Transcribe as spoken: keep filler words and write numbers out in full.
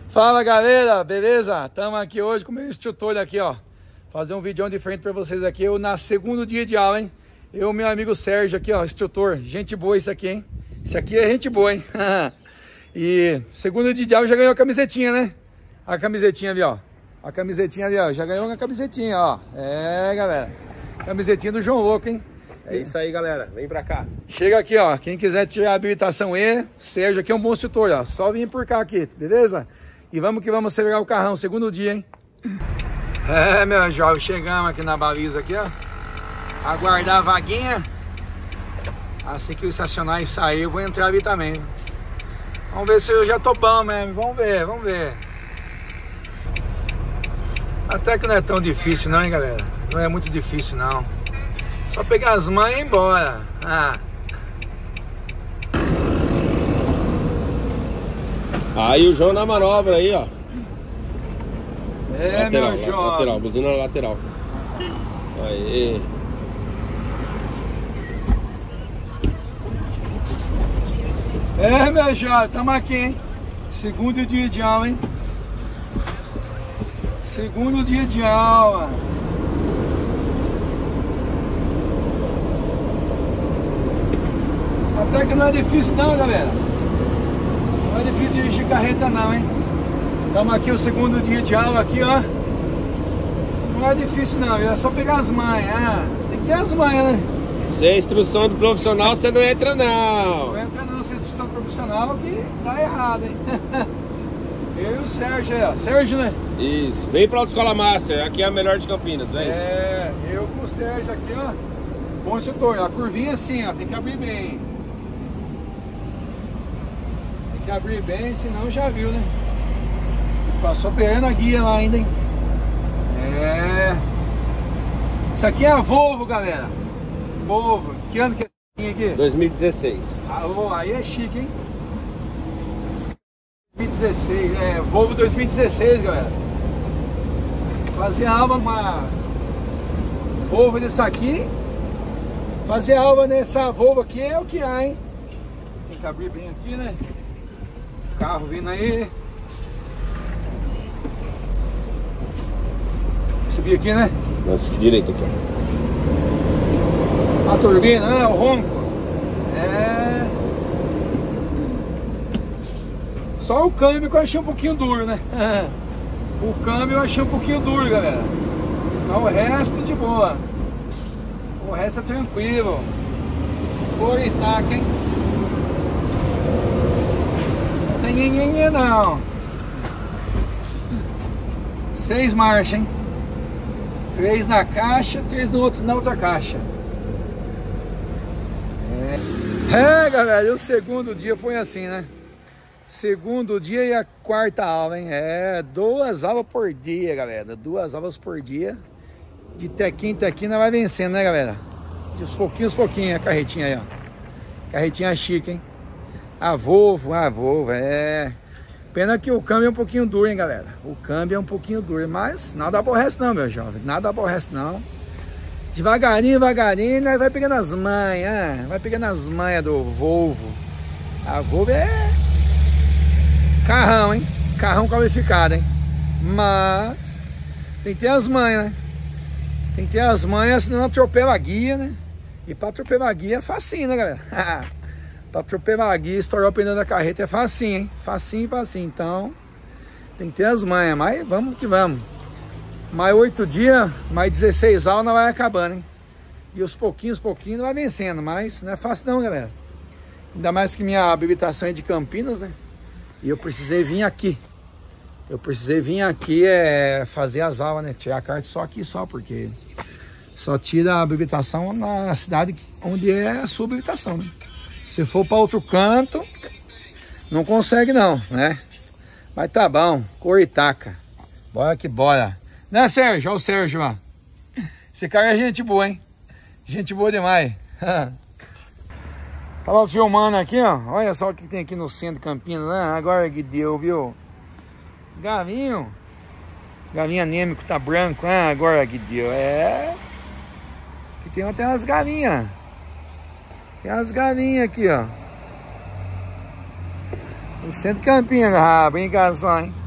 Fala galera, beleza? Estamos aqui hoje com o meu instrutor aqui, ó. Fazer um vídeo diferente para vocês aqui. Eu na segundo dia de aula, hein? Eu, meu amigo Sérgio aqui, ó, instrutor. Gente boa isso aqui, hein? Isso aqui é gente boa, hein? E segundo dia de aula já ganhou a camisetinha, né? A camisetinha ali, ó. A camisetinha ali, ó. Já ganhou uma camisetinha, ó. É, galera. Camisetinha do João Louco, hein? É isso aí, galera. Vem pra cá. Chega aqui, ó. Quem quiser tirar a habilitação E, Sérgio aqui é um bom instrutor, ó. Só vir por cá aqui, beleza? E vamos que vamos acelerar o carrão, segundo dia, hein? É, meu jovem, chegamos aqui na baliza aqui, ó. Aguardar a vaguinha. Assim que eu estacionar e sair, eu vou entrar ali também. Vamos ver se eu já tô bom mesmo. Vamos ver, vamos ver. Até que não é tão difícil não, hein, galera? Não é muito difícil, não. Só pegar as mãos e ir embora. Ah. Aí o João na manobra aí, ó. É, lateral, meu João. Lateral, buzina lateral. Aí. É, meu jovem, tamo aqui, hein? Segundo dia de aula, hein? Segundo dia de aula. Até que não é difícil não, galera. Não é difícil dirigir carreta não, hein? Estamos aqui o segundo dia de aula aqui, ó. Não é difícil não, é só pegar as manhas. Ah, tem que ter as manhas, né? Sem instrução do profissional você não entra não. Não entra não, sem instrução profissional que tá errado, hein? Eu e o Sérgio aí, ó. Sérgio, né? Isso. Vem pra Autoescola Master, aqui é a melhor de Campinas, vem. É, eu com o Sérgio aqui, ó. Bom instrutor, a curvinha assim, ó, tem que abrir bem. Tem que abrir bem, senão já viu, né? Passou pegando a guia lá ainda, hein? É. Isso aqui é a Volvo, galera. Volvo. Que ano que é essa aqui? dois mil e dezesseis. Ah, oh, aí é chique, hein? dois mil e dezesseis, é, Volvo dois mil e dezesseis, galera. Fazer aula numa Volvo dessa aqui. Fazer aula nessa Volvo aqui é o que há, hein? Tem que abrir bem aqui, né? Carro vindo aí. Subir aqui, né? Vamos seguir direito aqui, ó. A turbina, né? O ronco. É. Só o câmbio que eu achei um pouquinho duro, né? O câmbio eu achei um pouquinho duro, galera. Mas o resto de boa. O resto é tranquilo. Coritaca, hein? Não tem ninguém não. Seis marchas, hein? Três na caixa, três no outro, na outra caixa. É, é galera, e o segundo dia foi assim, né? Segundo dia e a quarta aula, hein? É, duas aulas por dia, galera. Duas aulas por dia. De tequinho em tequinho, vai vencendo, né, galera? De uns pouquinhos, pouquinhos, a carretinha aí, ó. Carretinha chique, hein? A Volvo, a Volvo, é... Pena que o câmbio é um pouquinho duro, hein, galera? O câmbio é um pouquinho duro, mas nada aborrece não, meu jovem. Nada aborrece não. Devagarinho, devagarinho, nós vai pegando as manhas. Vai pegando as manhas do Volvo. A Volvo é... carrão, hein? Carrão qualificado, hein? Mas... tem que ter as manhas, né? Tem que ter as manhas, senão atropela a guia, né? E pra atropelar a guia é facinho, né, galera? Pra atropelar a guia, estourar o pneu da carreta é facinho, hein? Facinho, facinho. Então, tem que ter as manhas. Mas vamos que vamos. Mais oito dias, mais dezesseis aulas, vai acabando, hein? E os pouquinhos, pouquinhos, vai vencendo. Mas não é fácil não, galera. Ainda mais que minha habilitação é de Campinas, né? E eu precisei vir aqui. Eu precisei vir aqui é, fazer as aulas, né? Tirar a carta só aqui, só, porque só tira a habilitação na cidade onde é a sua habilitação, né? Se for para outro canto, não consegue não, né? Mas tá bom, Coritaca. Bora que bora. Né, Sérgio? Olha o Sérgio lá. Esse cara é gente boa, hein? Gente boa demais. Tava filmando aqui, ó. Olha só o que tem aqui no centro de Campinas, né? Agora que deu, viu? Galinho. Galinha anêmico tá branco. Ah, agora que deu. É. Aqui tem até umas galinhas. Tem as galinhas aqui, ó. No centro de Campinas, ah, brincação, hein?